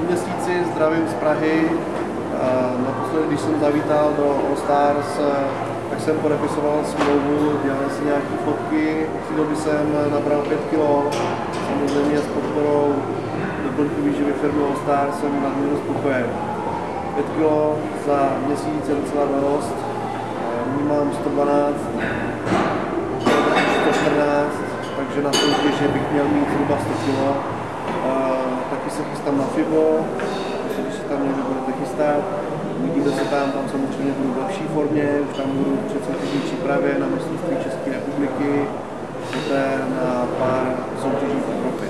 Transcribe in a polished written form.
měsíci, zdravím z Prahy. Naposledy, když jsem zavítal do All Stars, tak jsem podepisoval smlouvu, dělal si nějaké fotky. V té době jsem nabral 5 kg. Samozřejmě s podporou doplňkové výživy firmy All Stars jsem nadměrně spokojen. 5 kg za měsíc je docela dost. Nyní mám 112, 114, takže na soutěži bych měl mít zhruba 100 kg. Taky se chystám na FIBO, když se tam někdo budete chystat. Uvidíme se tam samozřejmě budu v lepší formě, už tam budu před soutěžní přípravě na mistrovství České republiky, poté na pár soutěží v Evropě.